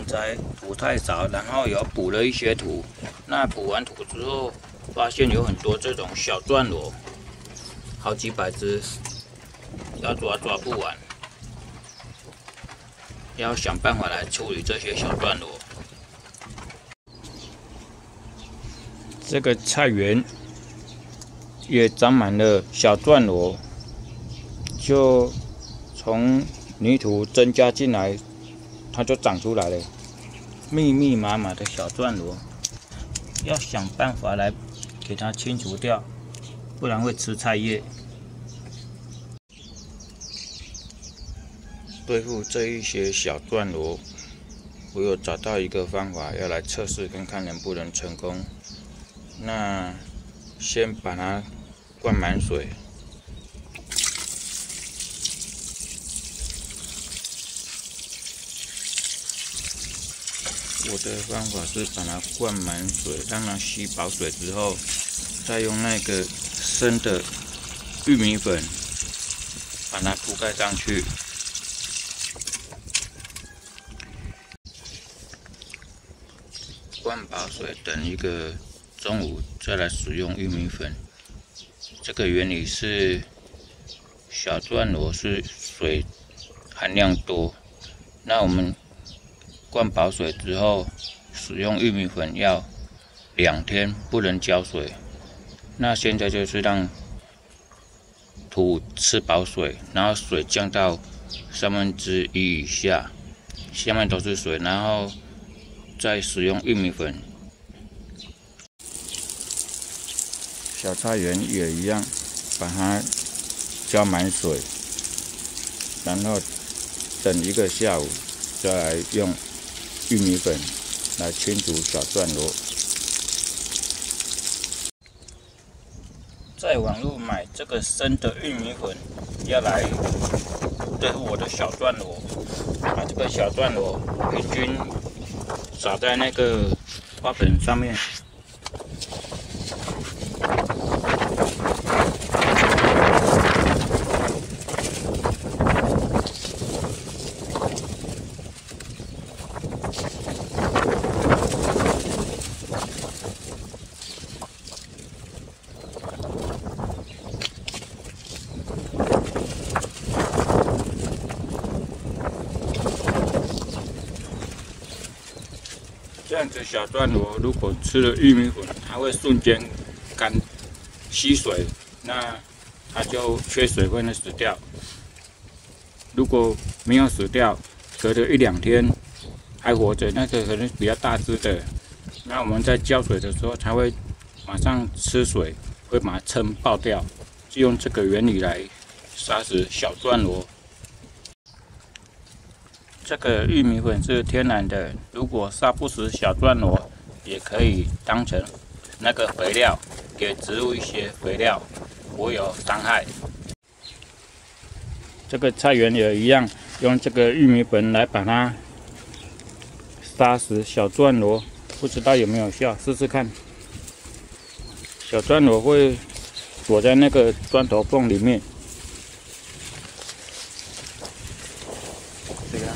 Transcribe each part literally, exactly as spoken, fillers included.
才补太少，然后有补了一些土。那补完土之后，发现有很多这种小钻螺，好几百只，要抓抓不完，要想办法来处理这些小钻螺。这个菜园也长满了小钻螺，就从泥土增加进来，它就长出来了，密密麻麻的小钻螺，要想办法来给它清除掉，不然会吃菜叶。对付这一些小钻螺，我有找到一个方法，要来测试看看能不能成功。那先把它灌满水。我的方法是把它灌满水，让它吸饱水之后，再用那个生的玉米粉把它铺盖上去。灌饱水，等一个中午再来使用玉米粉。这个原理是小钻螺是水含量多，那我们灌饱水之后，使用玉米粉要两天不能浇水。那现在就是让土吃饱水，然后水降到三分之一以下，下面都是水，然后再使用玉米粉。小菜园也一样，把它浇满水，然后等一个下午再来用玉米粉来清除小钻螺。在网络买这个生的玉米粉，要来对付我的小钻螺。把这个小钻螺平均撒在那个花盆上面。这样子小钻螺如果吃了玉米粉，它会瞬间干吸水，那它就缺水会死掉。如果没有死掉，隔了一两天还活着，那个可能比较大只的，那我们在浇水的时候，它会马上吃水，会把它撑爆掉。就用这个原理来杀死小钻螺。这个玉米粉是天然的，如果杀不死小钻螺，也可以当成那个肥料，给植物一些肥料，不会有伤害。这个菜园也一样，用这个玉米粉来把它杀死小钻螺，不知道有没有效，试试看。小钻螺会躲在那个砖头缝里面。这个。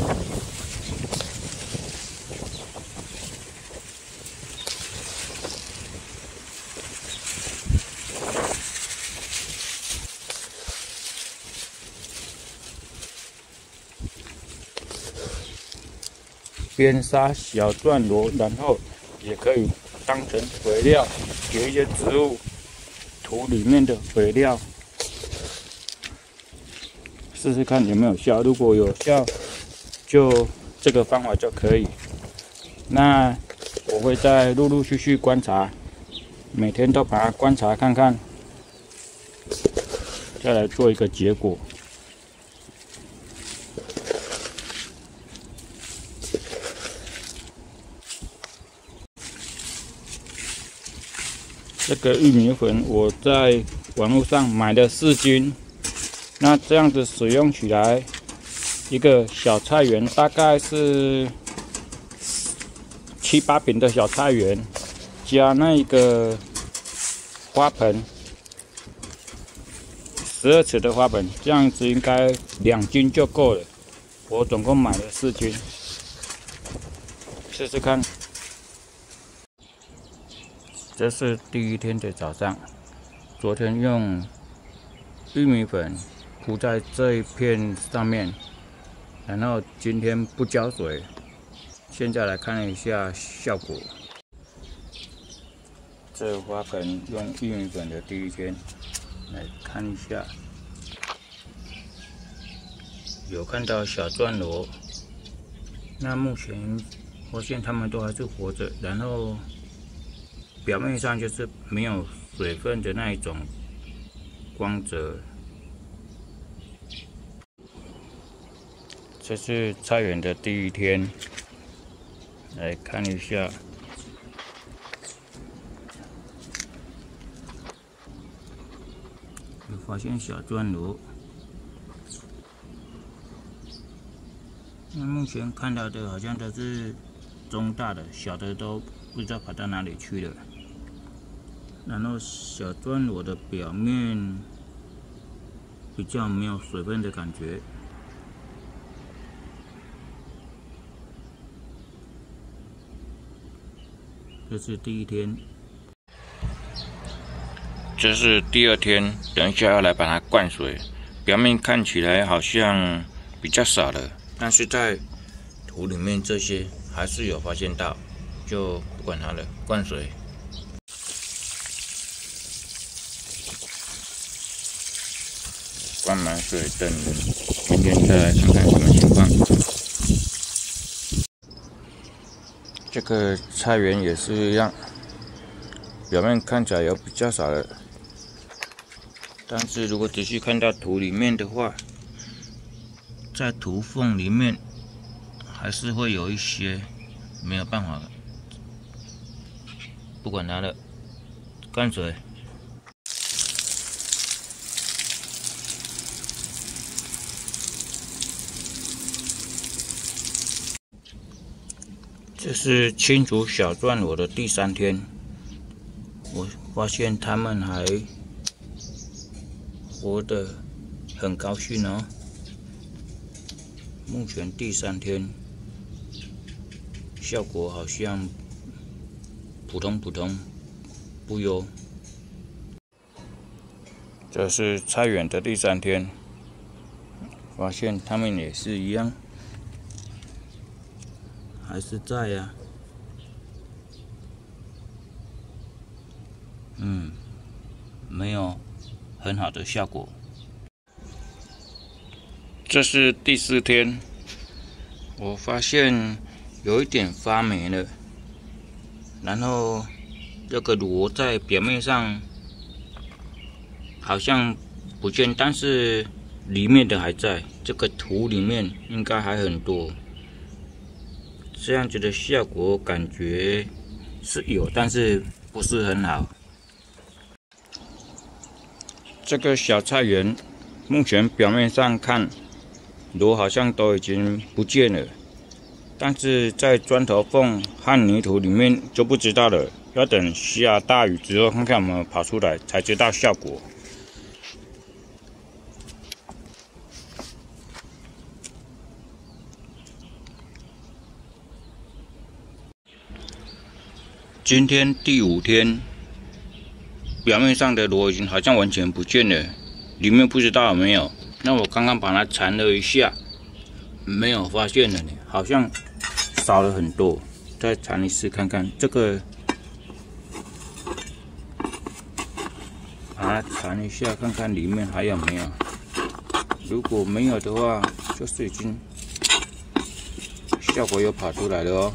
边杀小钻螺，然后也可以当成肥料，给一些植物土里面的肥料，试试看有没有效。如果有效，就这个方法就可以。那我会再陆陆续续观察，每天都把它观察看看，再来做一个结果。这个玉米粉我在网络上买了四斤，那这样子使用起来，一个小菜园大概是七八坪的小菜园，加那个花盆，十二尺的花盆，这样子应该两斤就够了。我总共买了四斤。 试试看。这是第一天的早上，昨天用玉米粉铺在这一片上面，然后今天不浇水。现在来看一下效果。这花盆用玉米粉的第一天，来看一下，有看到小钻螺。那目前发现它们都还是活着，然后表面上就是没有水分的那一种光泽。这是菜园的第一天，来看一下。有发现小钻螺。那目前看到的好像都是中大的，小的都不知道跑到哪里去了。然后小钻螺的表面比较没有水分的感觉。这是第一天，这是第二天。等一下要来把它灌水，表面看起来好像比较少了，但是在土里面这些还是有发现到，就不管它了，灌水。灌满水，等明天再来看看什么情况。这个菜园也是一样，表面看起来有比较少了，但是如果仔细看到土里面的话，在土缝里面还是会有一些，没有办法了，不管它了，灌水。这是清除小钻螺的第三天，我发现它们还活得很高兴哦。目前第三天，效果好像普通普通，不优。这是菜园的第三天，发现它们也是一样。还是在呀、啊，嗯，没有很好的效果。这是第四天，我发现有一点发霉了，然后这个螺在表面上好像不见，但是里面的还在，这个土里面应该还很多。这样子的效果感觉是有，但是不是很好。这个小菜园目前表面上看，螺好像都已经不见了，但是在砖头缝和泥土里面就不知道了。要等下大雨之后，看看有没有跑出来，才知道效果。今天第五天，表面上的螺已经好像完全不见了，里面不知道有没有。那我刚刚把它缠了一下，没有发现了呢，好像少了很多。再缠一次看看，这个把它缠一下看看里面还有没有。如果没有的话，就是已经效果又跑出来了哦。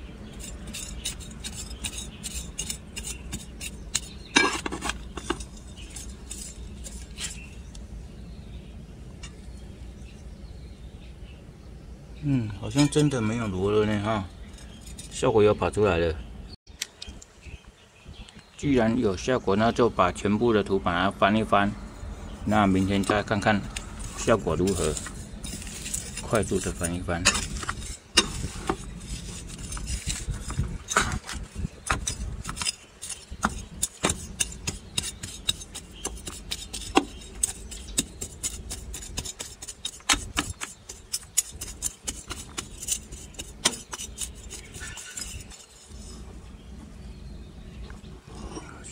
嗯，好像真的没有螺了呢哈，效果又跑出来了。既然有效果，那就把全部的土把它翻一翻，那明天再看看效果如何。快速的翻一翻。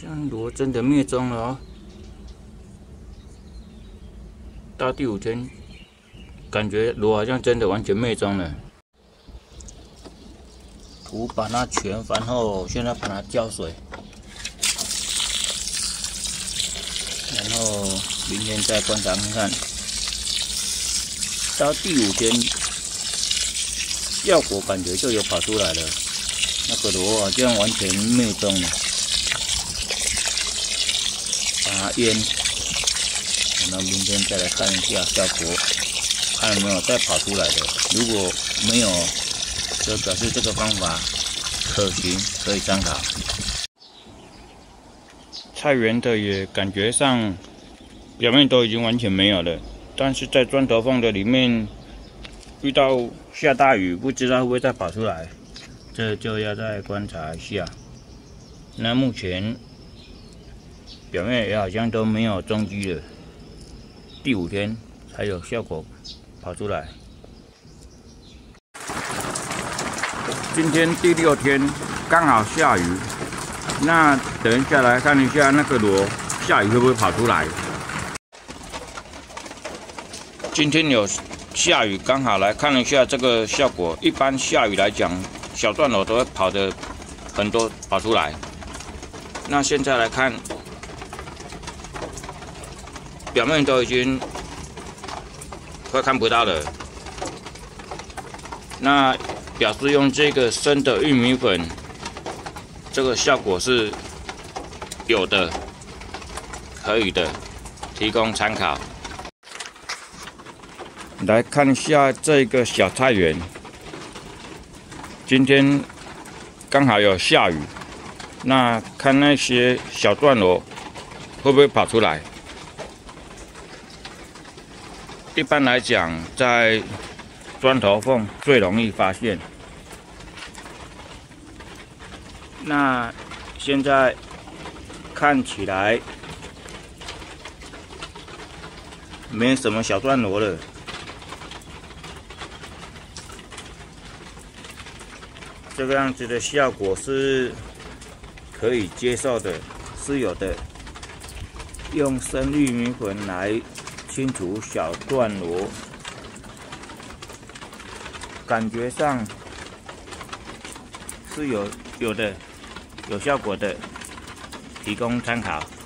像螺真的灭踪了哦。到第五天，感觉螺好像真的完全灭踪了。土把它全翻后，现在把它浇水，然后明天再观察看看。到第五天，效果感觉就有跑出来了。那个螺好像完全灭踪了，把它腌，然后明天再来看一下效果，看有没有再跑出来的。如果没有，就表示这个方法可行，可以参考。菜园的也感觉上表面都已经完全没有了，但是在砖头缝的里面遇到下大雨，不知道会不会再跑出来。这就要再观察一下。那目前表面也好像都没有踪迹了，第五天才有效果跑出来。今天第六天刚好下雨，那等一下来看一下那个螺下雨会不会跑出来。今天有下雨，刚好来看一下这个效果。一般下雨来讲，小段螺都会跑的很多跑出来。那现在来看，表面都已经快看不到了。那表示用这个生的玉米粉，这个效果是有的，可以的，提供参考。来看一下这个小菜园。今天刚好有下雨，那看那些小段螺会不会跑出来？一般来讲，在砖头缝最容易发现。那现在看起来没什么小段螺了。这个样子的效果是可以接受的，是有的。用生玉米粉来清除小段螺，感觉上是有有的，有效果的，提供参考。